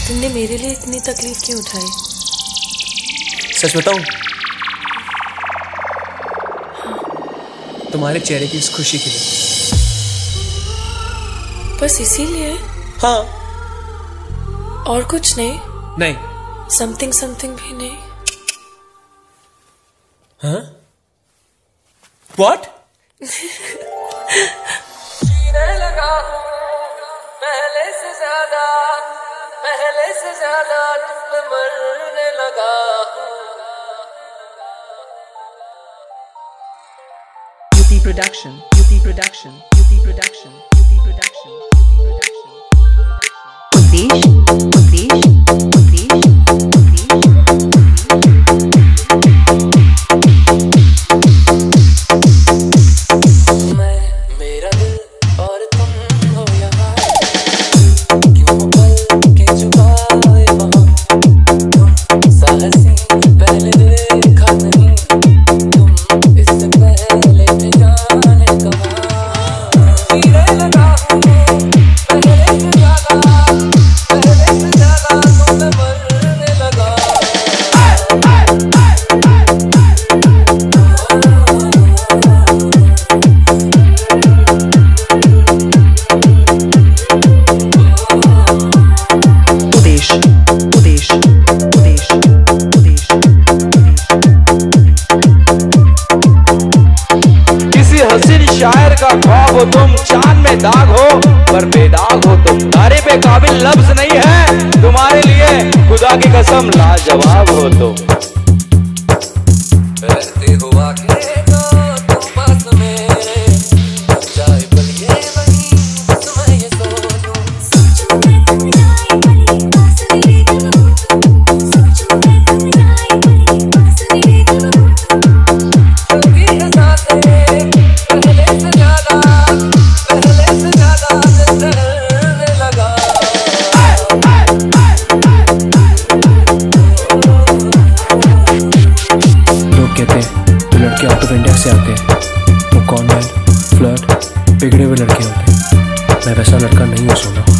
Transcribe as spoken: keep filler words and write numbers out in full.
तुमने मेरे लिए इतनी तकलीफ क्यों उठाई? सच बताऊं? तुम्हारे चेहरे की इस खुशी के लिए। बस इसीलिए? हाँ। और कुछ नहीं? नहीं। समथिंग समथिंग भी नहीं? हाँ? What? जीने लगा हूँ पहले से ज्यादा, पहले से ज्यादा तुम पे मरने लगा हूँ। Beauty production, beauty production, beauty production, beauty production, beauty production. Uddesh, Uddesh, Uddesh, मैं मेरा दिल और तुम हो यहाँ, क्यों पल के छुपाए वहाँ, तुम साहसी पहले देखा नहीं, तुम इससे पहले भी जाने कहाँ। जीने लगा हूँ पहले से ज्यादा, पहले से ज्यादा तुम पे मरने लगा। Uddesh, Uddesh, Uddesh, Uddesh, किसी हसीन शायर का ख्वाब हो तुम, चांद में दाग हो पर बेदाग हो तुम, तारे पे काबिल लफ्ज नहीं है तुम्हारे लिए, खुदा की कसम लाजवाब हो तुम। रहते हो आके तो तुम पास मेरे, जाए पल ये वहीं बस मैं ये सोचूं। कभी हंसाते पहले से ज्यादा, पहले से ज्यादा दिल डरने लगा। लोग कहते हैं जो लड़के आउट ऑफ इंडिया से आते हैं वो कॉन्वेंट, फ्लर्ट, बिगड़े हुए लड़के होते हैं। मैं वैसा लड़का नहीं हूँ सोना।